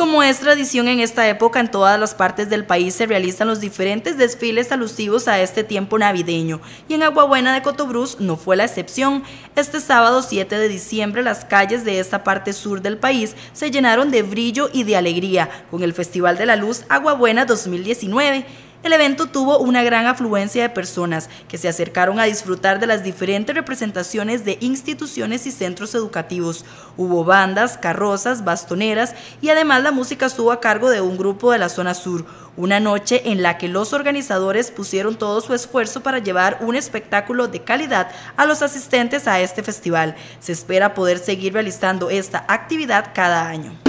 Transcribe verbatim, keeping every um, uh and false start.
como es tradición en esta época, en todas las partes del país se realizan los diferentes desfiles alusivos a este tiempo navideño, y en Aguabuena de Cotobruz no fue la excepción. Este sábado siete de diciembre las calles de esta parte sur del país se llenaron de brillo y de alegría con el Festival de la Luz Aguabuena dos mil diecinueve. El evento tuvo una gran afluencia de personas que se acercaron a disfrutar de las diferentes representaciones de instituciones y centros educativos. Hubo bandas, carrozas, bastoneras y además la música estuvo a cargo de un grupo de la zona sur. Una noche en la que los organizadores pusieron todo su esfuerzo para llevar un espectáculo de calidad a los asistentes a este festival. Se espera poder seguir realizando esta actividad cada año.